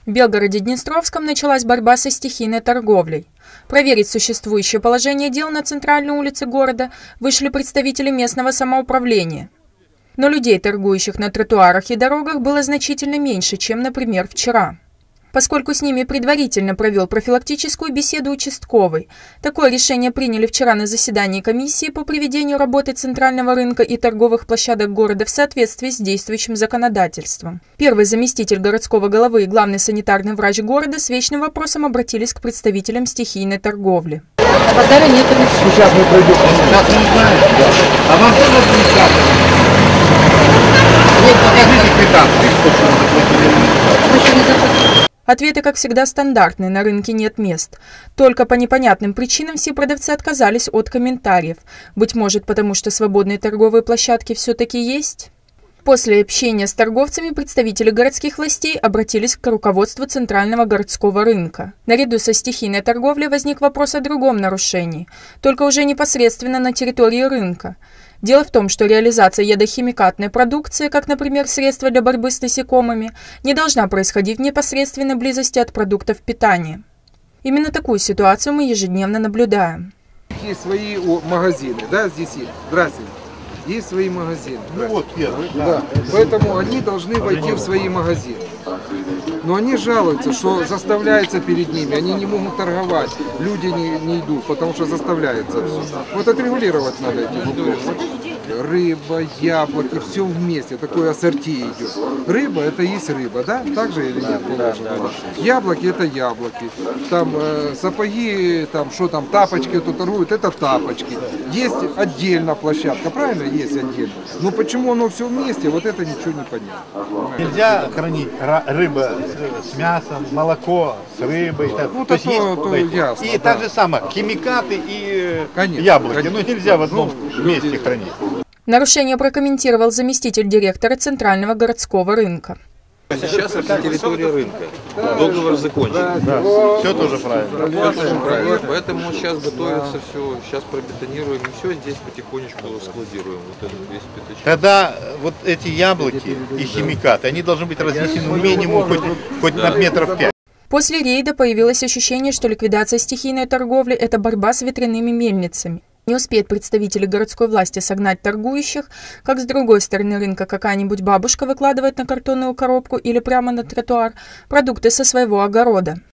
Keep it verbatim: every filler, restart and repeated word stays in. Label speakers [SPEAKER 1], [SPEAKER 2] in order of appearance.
[SPEAKER 1] В Белгороде-Днестровском началась борьба со стихийной торговлей. Проверить существующее положение дел на центральной улице города вышли представители местного самоуправления. Но людей, торгующих на тротуарах и дорогах, было значительно меньше, чем, например, вчера. Поскольку с ними предварительно провел профилактическую беседу участковый, такое решение приняли вчера на заседании комиссии по приведению работы центрального рынка и торговых площадок города в соответствии с действующим законодательством. Первый заместитель городского головы и главный санитарный врач города с вечным вопросом обратились к представителям стихийной торговли.
[SPEAKER 2] На базаре нет.
[SPEAKER 3] Сейчас мы пройдем. Сейчас не знаем. А вам что администратор? Вот покажите квитанции, сколько вы заплатили.
[SPEAKER 2] Мы еще не заплатили.
[SPEAKER 1] Ответы, как всегда, стандартные: на рынке нет мест. Только по непонятным причинам все продавцы отказались от комментариев. Быть может, потому что свободные торговые площадки все-таки есть? После общения с торговцами представители городских властей обратились к руководству Центрального городского рынка. Наряду со стихийной торговлей возник вопрос о другом нарушении, только уже непосредственно на территории рынка. Дело в том, что реализация ядохимикатной продукции, как, например, средства для борьбы с насекомыми, не должна происходить в непосредственной близости от продуктов питания. Именно такую ситуацию мы ежедневно наблюдаем.
[SPEAKER 4] Есть свои магазины, да, здесь есть. Здравствуйте. Есть свои магазины.
[SPEAKER 3] Ну вот первый.
[SPEAKER 4] Да. Поэтому они должны войти в свои магазины. Но они жалуются, что заставляется перед ними, они не могут торговать, люди не, не идут, потому что заставляется все. Вот отрегулировать надо эти вопросы. Рыба, яблоки, все вместе, такое ассорти идет. Рыба — это есть рыба, да? Так же или нет? Положено? Яблоки — это яблоки. Там э, сапоги, там что там, тапочки тут торгуют, это тапочки. Есть отдельно площадка, правильно? Есть отдельно. Но почему оно все вместе, вот это ничего не понятно.
[SPEAKER 3] Нельзя хранить рыба с, с мясом, молоко с рыбой. Так.
[SPEAKER 4] Ну,
[SPEAKER 3] то есть
[SPEAKER 4] то,
[SPEAKER 3] есть,
[SPEAKER 4] то ясно,
[SPEAKER 3] и
[SPEAKER 4] да.
[SPEAKER 3] так же самое, химикаты и
[SPEAKER 4] Конечно,
[SPEAKER 3] яблоки.
[SPEAKER 4] конечно.
[SPEAKER 3] Ну нельзя в одном
[SPEAKER 4] Ну,
[SPEAKER 3] месте
[SPEAKER 4] люди...
[SPEAKER 3] хранить.
[SPEAKER 1] Нарушение прокомментировал заместитель директора Центрального городского рынка.
[SPEAKER 5] Сейчас это территория рынка. Договор закончен.
[SPEAKER 3] Да. Все тоже правильно.
[SPEAKER 5] Все тоже правильно. Поэтому сейчас готовится все, сейчас пробетонируем и все, здесь потихонечку складируем. Вот этот весь пятачок.
[SPEAKER 3] Тогда вот эти яблоки и химикаты, они должны быть разнесены минимум хоть, хоть на метров пять.
[SPEAKER 1] После рейда появилось ощущение, что ликвидация стихийной торговли – это борьба с ветряными мельницами. Не успеют представители городской власти согнать торгующих, как с другой стороны рынка какая-нибудь бабушка выкладывает на картонную коробку или прямо на тротуар продукты со своего огорода.